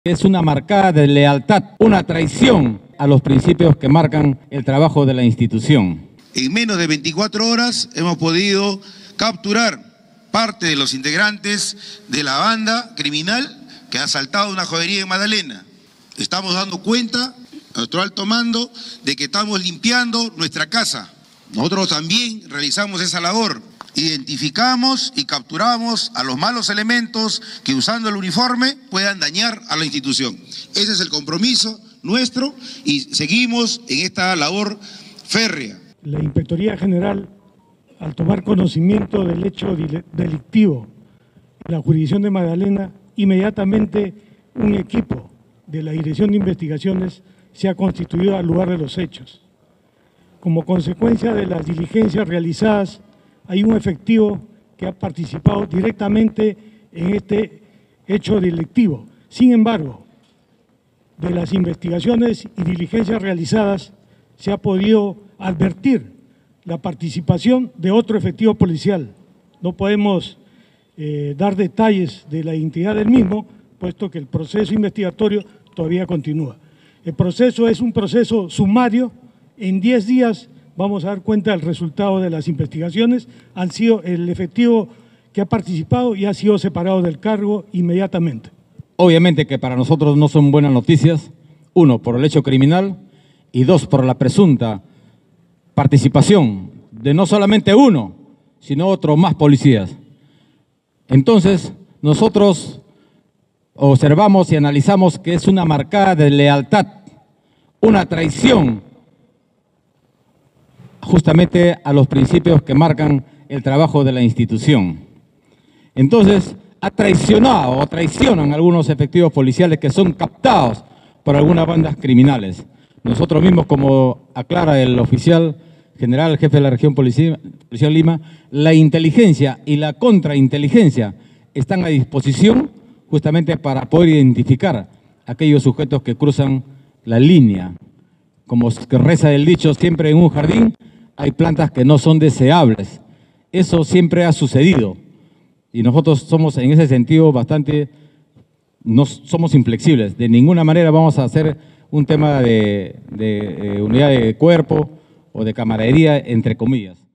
Es una marcada deslealtad, una traición a los principios que marcan el trabajo de la institución. En menos de 24 horas hemos podido capturar parte de los integrantes de la banda criminal que ha asaltado una joyería en Magdalena. Estamos dando cuenta a nuestro alto mando de que estamos limpiando nuestra casa. Nosotros también realizamos esa labor. Identificamos y capturamos a los malos elementos que usando el uniforme puedan dañar a la institución. Ese es el compromiso nuestro y seguimos en esta labor férrea. La Inspectoría General, al tomar conocimiento del hecho delictivo en la jurisdicción de Magdalena, inmediatamente un equipo de la Dirección de Investigaciones se ha constituido al lugar de los hechos. Como consecuencia de las diligencias realizadas, hay un efectivo que ha participado directamente en este hecho delictivo. Sin embargo, de las investigaciones y diligencias realizadas, se ha podido advertir la participación de otro efectivo policial. No podemos dar detalles de la identidad del mismo, puesto que el proceso investigatorio todavía continúa. El proceso es un proceso sumario. En 10 días vamos a dar cuenta del resultado de las investigaciones. Han sido el efectivo que ha participado y ha sido separado del cargo inmediatamente. Obviamente que para nosotros no son buenas noticias, uno, por el hecho criminal, y dos, por la presunta participación de no solamente uno, sino otros más policías. Entonces, nosotros observamos y analizamos que es una marcada deslealtad, una traición justamente a los principios que marcan el trabajo de la institución. Entonces, ha traicionado o traicionan algunos efectivos policiales que son captados por algunas bandas criminales. Nosotros mismos, como aclara el oficial general, jefe de la región policial Lima, la inteligencia y la contrainteligencia están a disposición justamente para poder identificar aquellos sujetos que cruzan la línea. Como reza el dicho, siempre en un jardín hay plantas que no son deseables. Eso siempre ha sucedido y nosotros somos en ese sentido no somos inflexibles. De ninguna manera vamos a hacer un tema de unidad de cuerpo o de camaradería, entre comillas.